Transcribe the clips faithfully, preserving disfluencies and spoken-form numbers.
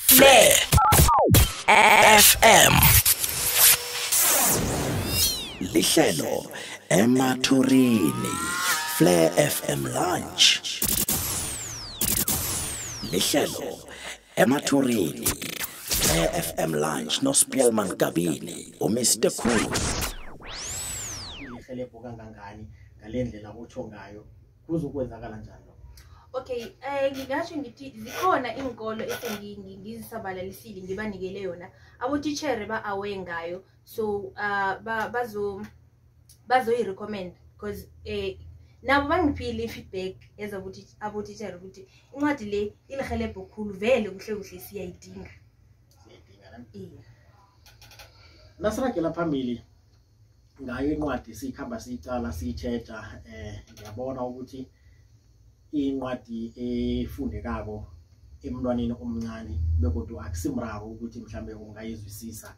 Flair F M lihlelo eMaturini Flair F M lunch lihlelo eMaturini Flair F M lunch no Spielman Kabini o Mister Cool lihelebho kangangani ngalendlela otsho ngayo kuzokwenzakala njani? Okay, eh ngingasho ngithi zikhona inkolo esengizisabalalisile ngibanikele yona. Abo teacher ba aware ngayo. So uh ba bazo bazo I recommend because eh nabo bangiphile feedback ezokuthi abo teacher ukuthi incwadi le ilihelebho khulu vele kuhle kuhle siyayidinga. Siyayidinga la. Eh. Nasiragela phambili ngayo incwadi sikhamba sicala siyithetha eh ngiyabona ukuthi incwadi efundekako emntwaneni omncane bekodwa akusimraro ukuthi mhlambe ungayizwisisa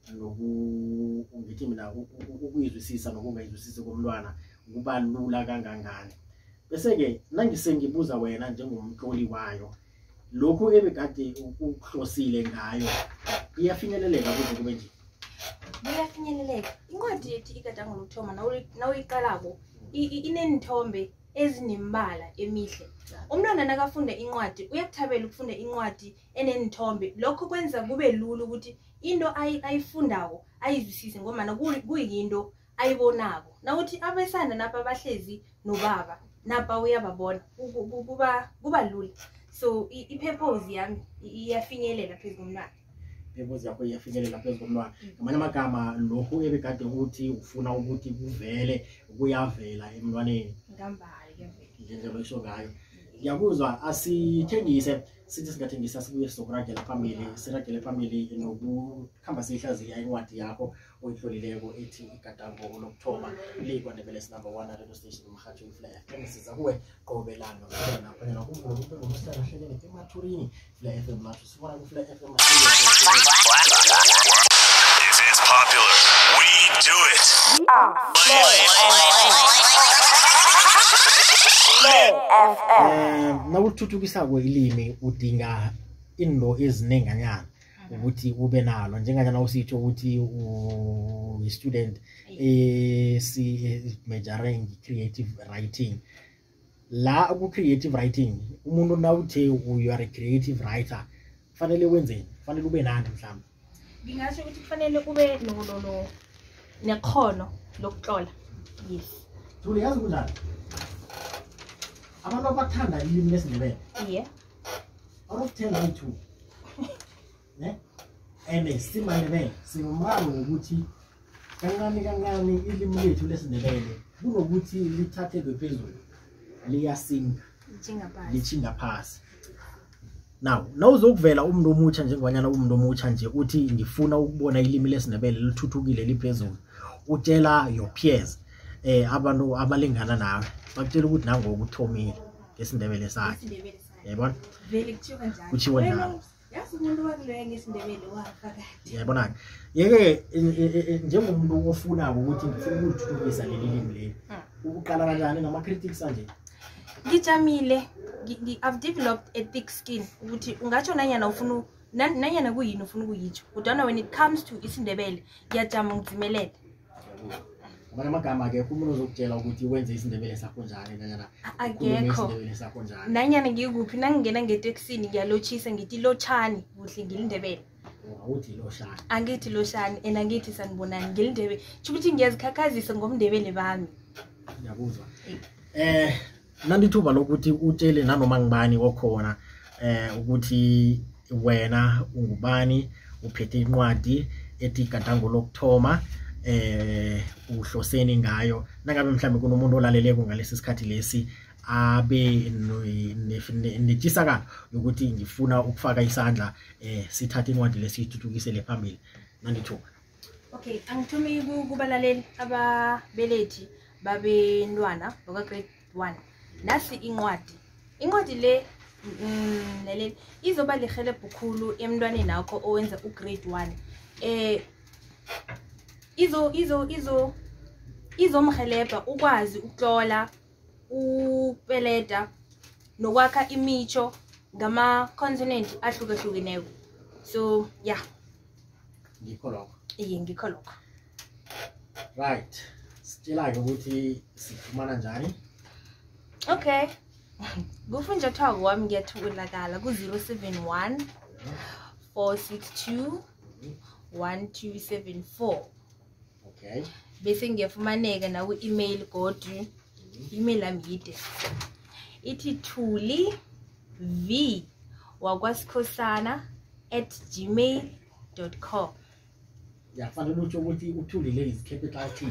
noku ngithi mina ukuyizwisisa nokungayizwisisi komntwana kuba lula kangangani. Bese ke nangisengibuza wena njengomhloli wayo lokho ebekade ukuhlosile ngayo iyafinyeleleka kuze kube nje. Iyafinyeleleka. Incwadi yethi igadango lokuthoma nawuyiqalako inenithombe ezinembala emihle. Umntwana nakafunda incwadi uyakuthabela ukufunda incwadi enenithombe. Lokho kwenza kube lula ukuthi into ayifundako ayizwisise ngoba kuyinto ayibonako. Nawuthi abesana napha bahlezi nobaba napha uyababona kuba kuba lula. So ipurpose yami iyafinyelela phezulu komntwana. Ipurpose yakho iyafinyelela phezulu komntwana. Ngamanye amagama lokho ebekade ukuthi ufuna ukuthi kuvele kuyavela emntwaneni. Ngambala njengoba isho ngayo. Ngiyakuzwa asithengise sithi singathengisa sibuye sizokuragela phambili siragele phambili nokukhamba sihlaziya incwadi yakho oyihlolileko ethi igadango lokuthoma liKwaNdebele number one radio station umhathi uFlair. Ngisiza kuwe qobe langa lapha na kumvulo ngomhlala hlelene eMaturini Flair F M Mathu sibona ku Flair F M. If it's popular, we do it. Eh nawuthuthukisa kwelimi udinga into ezinenganyana ukuthi ube nalo njenganyana usitsho ukuthi u student eh si majoring creative writing. La ku creative writing umuntu nawuthe you are a creative writer fanele wenzeni? Fanele ube nani mhlawumbe? Ngingasho ukuthi kufanele ube no no nekhono lokutlola. Yes. Thule yazi kunjani? Abantu abathanda ilimi lesindebele. Yeah. Out of ten I two. Ne? Ene simandebele sinomraro ukuthi kancane kancane ilimi lethu lesindebele kunokuthi lithathelwe phezulu liyasinga lichinga phansi lichinga phansi. Now nawuzokuvela umuntu omutsha njengwanyana umuntu omutsha nje uthi ngifuna ukubona ilimi lesindebele lithuthukile liphezulu utshela your peers eh abantu abalingana nawe bakutshela ukuthi nango ukuthomile ngesindebele sakhe. Yabona vele kuthiwa kanjani kuthiwa njalo yazi umuntu wakuloya ngesindebele wafaka. Yabona yeke njengomuntu ofuna ukuthi ngifuna ukuthuthukisa leli limi leli ukuqala kanjani nama critics anje? Ngijamile I've developed a thick skin ukuthi ungatsho nanyana ufuna nanyana kuyini ufuna ukuyitsho kodwa when it comes to isindebele ngiyajama ngizimelele. Ngibona amagama ke umuntu ozokutshela ukuthi wenze isindebele sakho njani nanyana akekho isindebele sakho njani nanyana ngikuphi nangingena ngetaxini ngiyalochisa ngithi lochani kuhle ngilindebele. Awuthi loshani angithi loshani and angithi sanibonani ngilindebele ukuthi ngiyazikhakhazisa ngomndebele bami. Ngiyakuzwa eh nandithuba lokuthi utshele nanoma ngibani okhona eh ukuthi wena ungubani uphethe incwadi ethi igadango lokuthoma eh uhloseni ngayo nangabe mhlambe kunomuntu olaleleko ngalesi sikhathi lesi abe nethisakalo ukuthi ngifuna ukufaka isandla eh sithathe incwadi lesithuthukisele phambili nandithuba. Okay, angithumi kubalaleli ababelethi babentwana baka grade one. Nasi incwadi. Incwadi le lele izoba lihelebho khulu emntwaneni nakho owenza u grade one. Eh izo izo izo izomhelebha ukwazi ukutlola upeleta nokwakha imicho ngama consonant ahlukahlukeneko. So yeah, ngikho lokho. iye ngikho lokho. Right, sitshela-ke ukuthi sifumana njani. Okay, kufunjathwako wami ngiyatholakala ku zero seven one four six two one two seven four. Okay, Bese ngiyafumaneka na ku-email godu. Email yami yide ithi thuli v wakwasikhosana at gmail dot com. yafanele utsho ukuthi uthulile is capital T.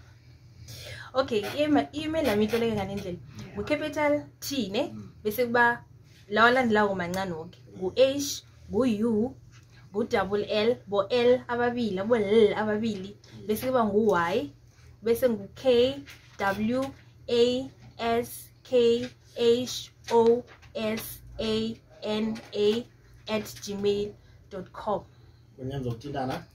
Okay, email yami itloleke ngale ndlela. Ngu-capital T ne, bese kuba lawa landelayo mancane wonke. Ngu-H, ngu-U, ngu-double L, bo-L ababili, abo-L ababili, bese kuba ngu-Y, bese ngu-K, W, A, S, K, H, O, S, A, N, A at gmail dot com. Kunyenza ukuthintana.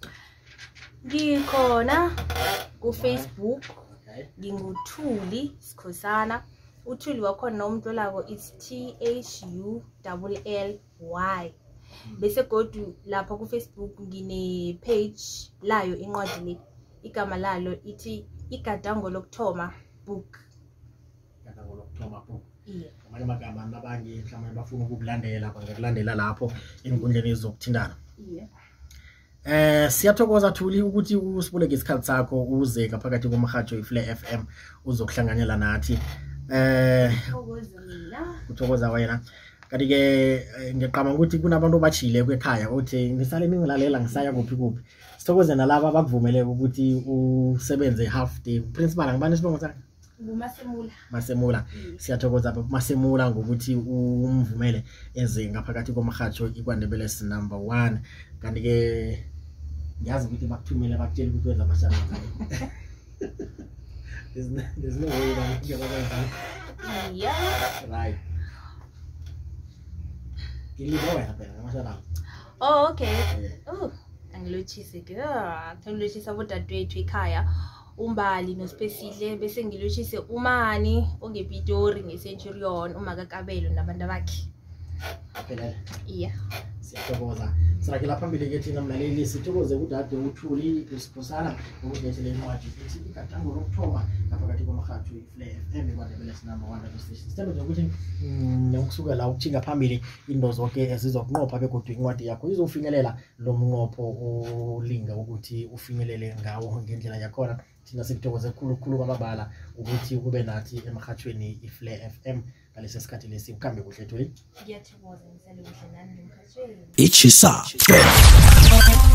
Ngikhona ku-Facebook. Okay, Nginguthuli Sikhosana. Uthuli wakhona umuntu lako it's T H U L L Y. Bese godu lapha ku Facebook ngine page layo incwadi le. Igama lalo ithi Igadango Lokthoma book. Igadango Lokthoma book. Yeah. Amanye amagama nabanye mhlawumbe bafuna ukukulandela bangakulandela lapho enkundleni zokuthindana. Yeah. Eh siyathokoza Thuli ukuthi usibuleke isikhathi sakho uze ngaphakathi komhajo iFlare F M uzokuhlanganyela nathi. Eh Thokoza mina. uthokoza wena. Kanti ke ngiyaqama ukuthi kunabantu abachile kwekhaya uthi ngisale ningilalela ngisaya kuphi kuphi. Sithokoze nalabo abakuvumele ukuthi usebenze half day. Principal ngibani isibongo sakhe? Ngumasemula. Masemula. Siyathokoza Masemula ngokuthi umvumele eze ngaphakathi komhajo iKwaNdebele number one. Kanti ke ngiyazi ukuthi bakuthumele bakutshela ukuthi wenza amashala. There's no, there's no way that you can get Yeah. right. Ngilibo wena phela amashala. Oh okay. Oh, angilochise ke. Ah, angilochisa bodadewethu ekhaya. Umbali noSipesihle bese ngilochise umani ongePitori ngeCenturion uMakakabelo nabantu bakhe. Aphelele. Yeah. Siyathokoza. Sirakela phambili ke thina mlaleli sithokoze kudade uThuli uSikhosana ukubethele incwadi ethi Igadango Lokthoma ngaphakathi komhajo iFlare F M eKwaNdebele number one radio station. Sithemba ukuthi ngokusuka la ukuthinga phambili into zonke ezizokunqopha begodwa incwadi yakho izofinyelela lo mnqopho olinga ukuthi ufinyelele ngawo ngendlela yakhona. Thina sikuthokoze kukhulu kukhulu kwamabala ukuthi kube nathi emhajweni iFlare F M ngalesi sikhathi lesi ukhambe kuhle Thuli. Ngiyathokoza ngisale kuhle nani ngimkhathweni. Ichisa.